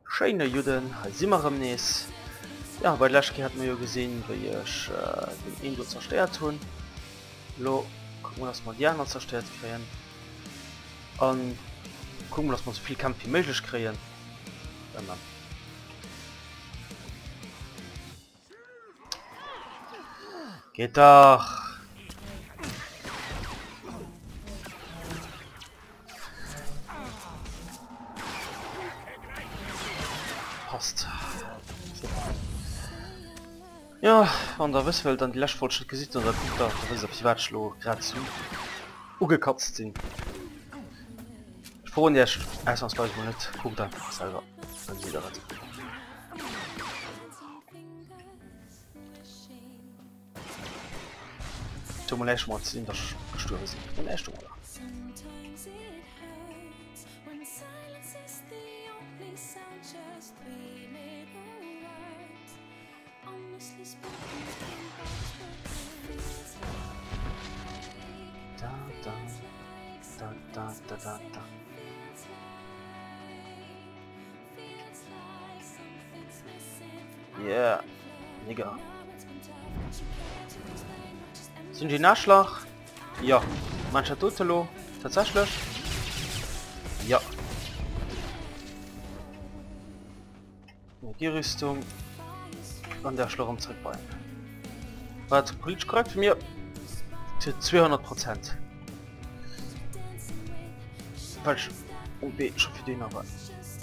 Scheine Juden als immer am Nees. Ja, bei Lashke hat man ja gesehen, wie ich den Indo zerstört tun. Lo, gucken wir, dass wir die anderen zerstört kriegen. Und gucken wir, dass wir so viel Kampf wie möglich kriegen. Und dann. Geht doch! Passt. Ja, an der Westwelt an die Lashfortschritt gesieht und da guckt da, das ist Privatschlo gerade zu ugekatzt sind. Ich freue mich ausnahmsweise nicht, guckt einfach selber, wenn sie da hat. Tut mir leid, Schmutz, in der gestorben sind. In der ersten Mal. Da. Yeah, Nigga. Sind die Nachschlag? Ja. Mancher Totelo? Tatsächlich? Ja. Energierüstung. An der Schlag am Zurückbein. War politisch korrekt für mir? Zu 200%. Falsch. B schon für den aber.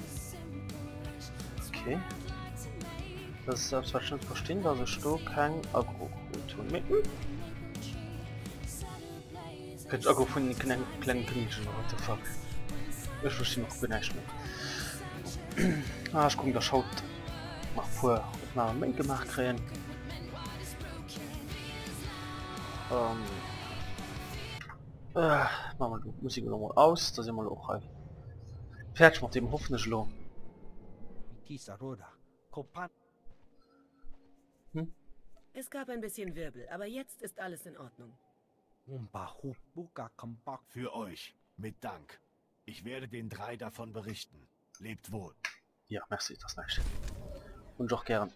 Okay. Das ist selbstverständlich verstehen, dass ich da kein Agro tun mit. Kein Agro von den kleinen Kaninchen, what the fuck. Ich verstehe noch nicht mehr. Ah, ich gucke, da schaut mal vor, ob wir eine Menge gemacht kriegen. Machen wir die Musik nochmal aus, da sind wir auch fertig mit dem hoffentlich lo. Es gab ein bisschen Wirbel, aber jetzt ist alles in Ordnung. Für euch, mit Dank. Ich werde den 3 davon berichten. Lebt wohl. Ja, merci, das nicht. Und auch gern.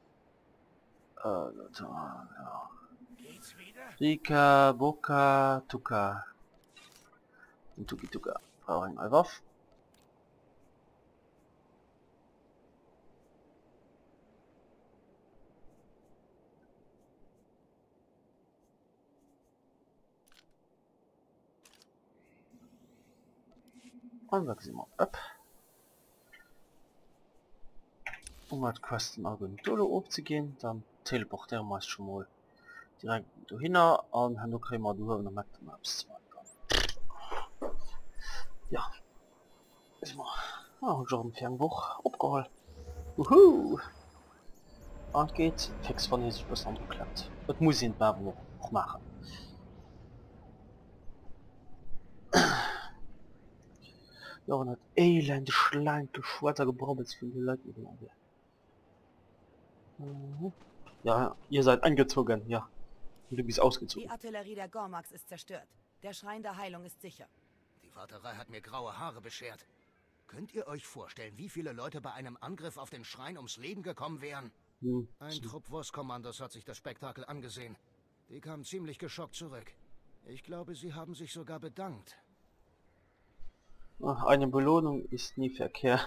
Ja. Rika, Boka, Tuka. Und Tuka. Brauchen wir Waff. Und wechseln wir ab. Um mit Questen Agentur aufzugehen, dann teleportieren wir schon mal direkt dahin und dann kriegen wir durch und Map Maps 2. Ja. Ist mal. Ah, schon ein Fernbuch abgeholt. Wuhu! Und geht fix von hier bis angeklappt. Das muss ich in Babo auch machen. Ja, und das elende, schlanke, schwarze Gebrabbels für die Leute. Ja, ihr seid angezogen, ja. Und du bist ausgezogen. Die Artillerie der Gormax ist zerstört. Der Schrein der Heilung ist sicher. Die Warterei hat mir graue Haare beschert. Könnt ihr euch vorstellen, wie viele Leute bei einem Angriff auf den Schrein ums Leben gekommen wären? Ein Trupp Voss-Kommandos hat sich das Spektakel angesehen. Die kamen ziemlich geschockt zurück. Ich glaube, sie haben sich sogar bedankt. Ach, eine Belohnung ist nie verkehrt.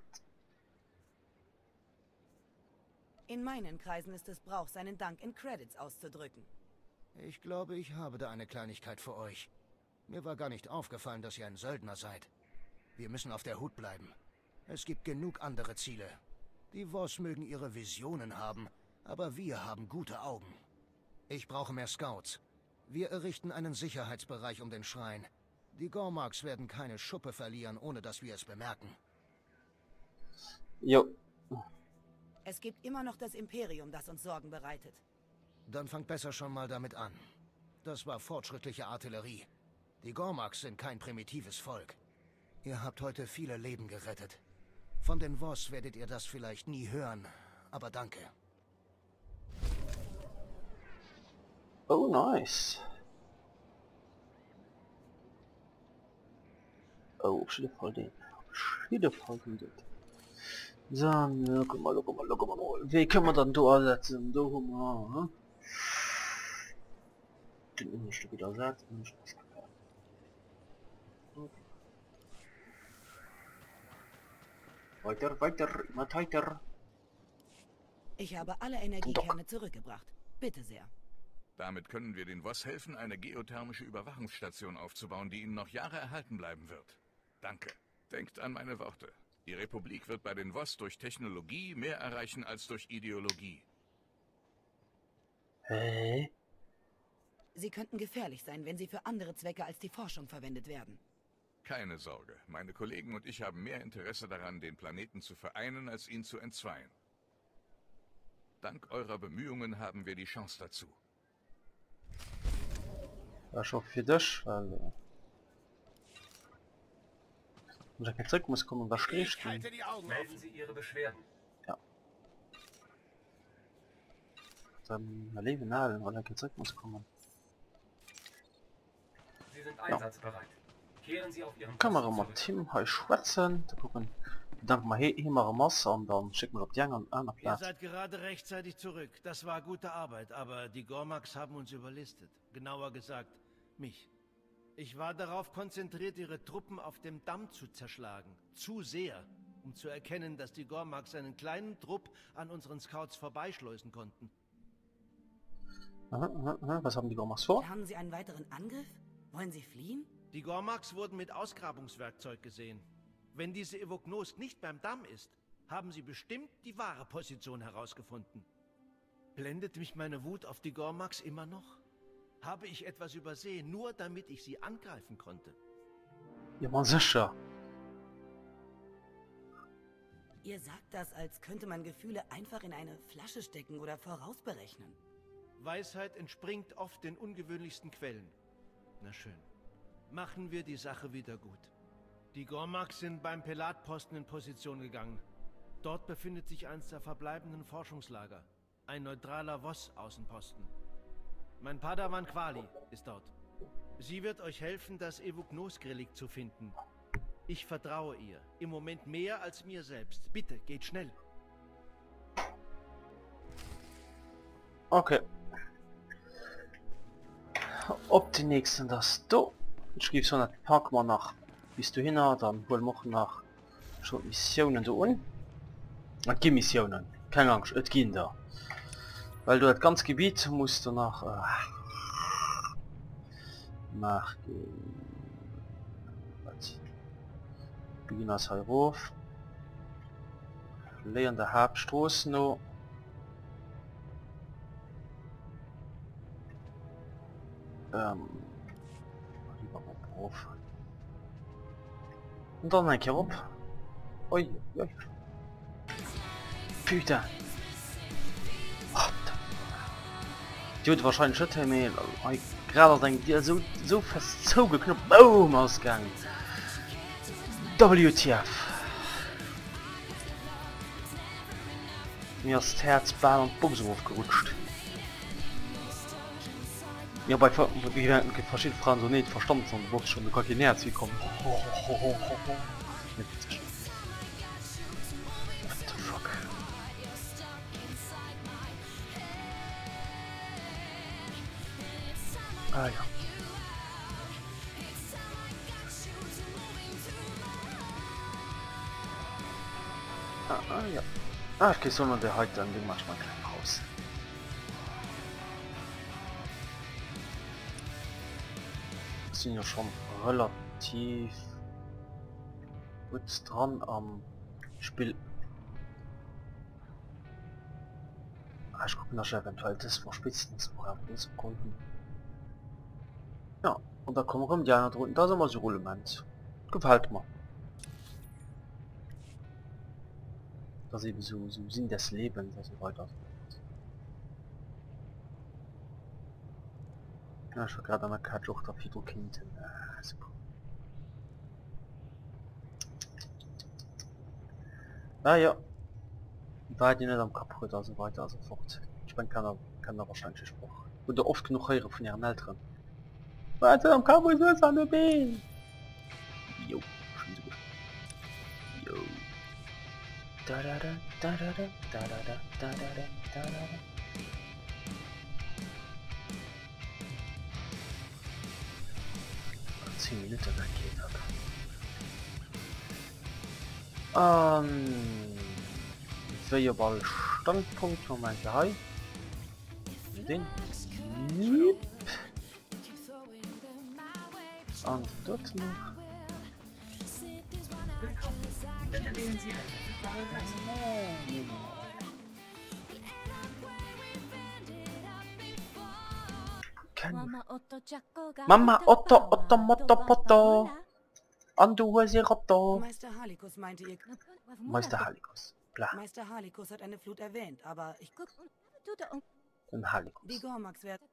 In meinen Kreisen ist es Brauch, seinen Dank in Credits auszudrücken. Ich glaube, ich habe da eine Kleinigkeit für euch. Mir war gar nicht aufgefallen, dass ihr ein Söldner seid. Wir müssen auf der Hut bleiben. Es gibt genug andere Ziele. Die Voss mögen ihre Visionen haben, aber wir haben gute Augen. Ich brauche mehr Scouts. Wir errichten einen Sicherheitsbereich um den Schrein. Die Gormax werden keine Schuppe verlieren, ohne dass wir es bemerken. Jo. Es gibt immer noch das Imperium, das uns Sorgen bereitet. Dann fangt besser schon mal damit an. Das war fortschrittliche Artillerie. Die Gormax sind kein primitives Volk. Ihr habt heute viele Leben gerettet. Von den Voss werdet ihr das vielleicht nie hören, aber danke. Oh, nice. Oh, auf jeden Fall den. So, guck mal. Wie können wir dann da ersetzen? Da haben wir, hm? Den Innenstück wieder ersetzen. Weiter, immer weiter. Ich habe alle Energiekerne zurückgebracht. Bitte sehr. Damit können wir den Voss helfen, eine geothermische Überwachungsstation aufzubauen, die ihnen noch Jahre erhalten bleiben wird. Danke. Denkt an meine Worte. Die Republik wird bei den Voss durch Technologie mehr erreichen als durch Ideologie. Hä? Sie könnten gefährlich sein, wenn sie für andere Zwecke als die Forschung verwendet werden. Keine Sorge. Meine Kollegen und ich haben mehr Interesse daran, den Planeten zu vereinen, als ihn zu entzweien. Dank eurer Bemühungen haben wir die Chance dazu. Das ist auch für dich, weil... Wenn ich zurück muss kommen, was schlägt du? Melden Sie Ihre Beschwerden. Ja. Dann erleben alle, weil ich zurück muss kommen. Sie sind einsatzbereit. Kehren Sie auf Ihren Kamera Posten mal zurück. Team, halt schwätzen, da gucken. Dank mal hier immer Masse und dann schicken wir auf die anderen Ihr Platz. seid gerade rechtzeitig zurück. Das war gute Arbeit, aber die Gormaks haben uns überlistet. Genauer gesagt, mich. Ich war darauf konzentriert, ihre Truppen auf dem Damm zu zerschlagen. Zu sehr, um zu erkennen, dass die Gormaks einen kleinen Trupp an unseren Scouts vorbeischleusen konnten. Was haben die Gormaks vor? Haben Sie einen weiteren Angriff? Wollen Sie fliehen? Die Gormaks wurden mit Ausgrabungswerkzeug gesehen. Wenn diese Evoknos nicht beim Damm ist, haben sie bestimmt die wahre Position herausgefunden. Blendet mich meine Wut auf die Gormaks immer noch? Habe ich etwas übersehen, nur damit ich sie angreifen konnte? Ja, man sicher. Ihr sagt das, als könnte man Gefühle einfach in eine Flasche stecken oder vorausberechnen. Weisheit entspringt oft den ungewöhnlichsten Quellen. Na schön. Machen wir die Sache wieder gut. Die Gormaks sind beim Pelatposten in Position gegangen. Dort befindet sich eines der verbleibenden Forschungslager. Ein neutraler Voss-Außenposten. Mein Padawan Quali ist dort. Sie wird euch helfen, das Evoknos-Relikt zu finden. Ich vertraue ihr. Im Moment mehr als mir selbst. Bitte, geht schnell. Okay. Ob die nächsten das do. Ich gebe so einen Park mal nach. Bis du hin, dann wollen wir nach schon Missionen da un. Die Missionen. Keine Angst, es gehen da. Weil du das ganze Gebiet musst du nach Beginn aus Heuruf. Lehren der Hauptstraße noch. Und dann ein Kerop. Ui, ui. Putain. Die hat wahrscheinlich schon mehr. Gerade denkt die so fest zugeknüpft. Boom, Ausgang. WTF. Mir ist das Herz, Ball und Bumsung aufgerutscht. Ja, bei verschiedenen Fragen so nicht verstanden, sondern wurde schon gar kein Herz wie kommen. What the fuck? Ah ja. Ah ja. Ah, ich gehe so noch der heute an den manchmal klein raus. Sind ja schon relativ gut dran am Spiel. Ich gucke nach eventuell das vor Sekunden. Ja, und da kommen wir um die anderen drunten. Da sind wir so Rollement. Gefällt mir. Das ist eben so Sinn des Lebens und so weiter. Ja, ich war gerade an der Karte auch der Hydrokind. Super. Naja. War die nicht am kaputt und so weiter und so fort. Ich meine, kann da wahrscheinlich Spruch. Oder oft genug hören von ihren Eltern. Warte, am Kabel ist an der B. Jo, schon so gut. Jo. Da da da da da da da da da da da da da. 10 Minuten geht ab. Ball Standpunkt Moment 3. Den und dort noch. Wählen Sie eine verfügbare Reise. Mama Otto Otto Motto Potto. Andu Rotto. Meister Halikus meinte ihr... Meister Halikus. Bla. Meister Halikus hat eine Flut erwähnt, aber ich... Den Halikus. Die Gormax werden...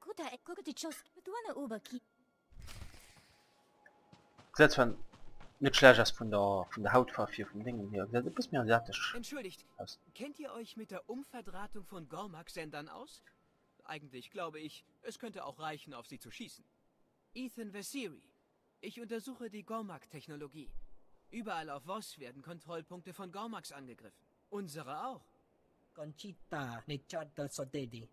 Selbst wenn nicht schlecht ist von der Hautfarbe vom Dingen hier. Du bist mir asiatisch. Entschuldigt, aus. kennt ihr euch mit der Umverdrahtung von Gormak-Sendern aus? Eigentlich glaube ich, es könnte auch reichen, auf sie zu schießen. Ethan Vesiri. Ich untersuche die Gormak-Technologie. Überall auf Voss werden Kontrollpunkte von Gormaks angegriffen. Unsere auch. Conchita, Nichata Sodedi.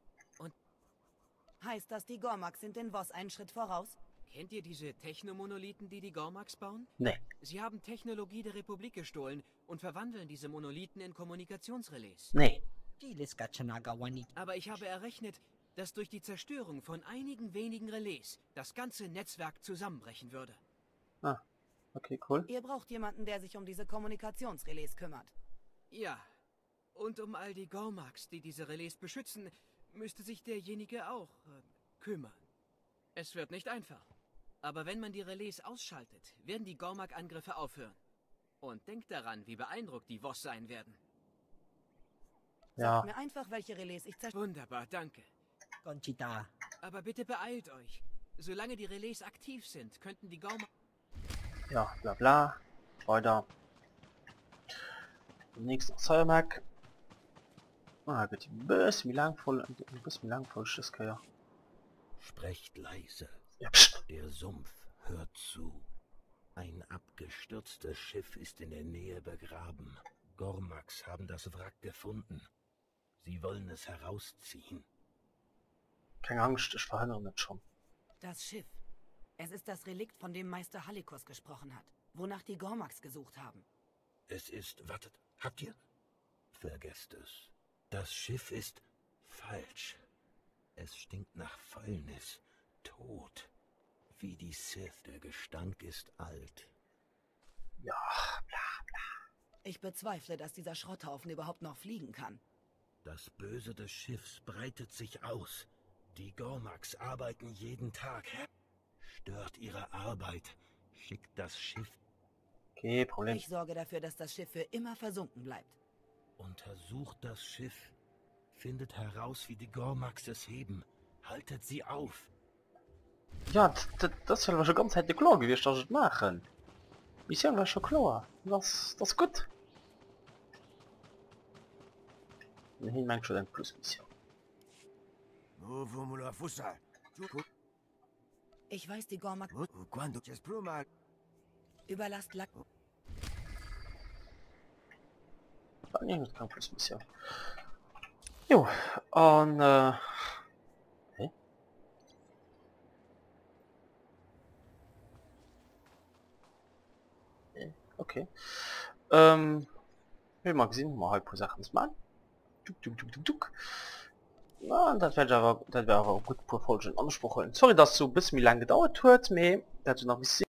Heißt das, die Gormax sind den Voss einen Schritt voraus? Kennt ihr diese Technomonolithen, die Gormaks bauen? Nee. Sie haben Technologie der Republik gestohlen und verwandeln diese Monolithen in Kommunikationsrelais. Nee. Aber ich habe errechnet, dass durch die Zerstörung von einigen wenigen Relais das ganze Netzwerk zusammenbrechen würde. Ah. Okay, cool. Ihr braucht jemanden, der sich um diese Kommunikationsrelais kümmert. Ja. Und um all die Gormaks, die diese Relais beschützen, müsste sich derjenige auch kümmern. Es wird nicht einfach. Aber wenn man die Relais ausschaltet, werden die Gormak-Angriffe aufhören. Und denkt daran, wie beeindruckt die Voss sein werden. Ja. Sagt mir einfach, welche Relais ich zerstöre. Wunderbar, danke. Conchita. Aber bitte beeilt euch. Solange die Relais aktiv sind, könnten die Gormak... Ja, bla bla. Weiter. Nächster Säuermark. Ah, gut, ein bisschen wie lang voll ist das ja. Sprecht leise. Ja, pst. Der Sumpf hört zu. Ein abgestürztes Schiff ist in der Nähe begraben. Gormaks haben das Wrack gefunden. Sie wollen es herausziehen. Keine Angst, ich verhindere nicht schon. Das Schiff. Es ist das Relikt, von dem Meister Halikus gesprochen hat. Wonach die Gormax gesucht haben. Es ist... Wartet, habt ihr? Vergesst es. Das Schiff ist falsch. Es stinkt nach Fäulnis, Tod. Wie die Sith, der Gestank ist alt. Ja, bla bla. Ich bezweifle, dass dieser Schrotthaufen überhaupt noch fliegen kann. Das Böse des Schiffs breitet sich aus. Die Gormaks arbeiten jeden Tag. Stört ihre Arbeit. Schickt das Schiff. Okay, Problem. Ich sorge dafür, dass das Schiff für immer versunken bleibt. Untersucht das Schiff. Findet heraus, wie die Gormaks es heben. Haltet sie auf. Ja, das wäre schon ganz hätte klar gewesen, dass ich machen. Mission war schon klar. Das ist gut. Hin meint schon ein Plus-Mission. Ich weiß, die Gormax... Überlasst Lack... Nee, das kann Plus-Mission. Jo, und hä? Okay. Wie mal gesehen, mal halb pro Sachen mal. Tuk. Ja, das wäre aber gut pro Folgen Anspruch holen. Sorry, dass so bis mir lang gedauert hat, mir dazu noch ein bisschen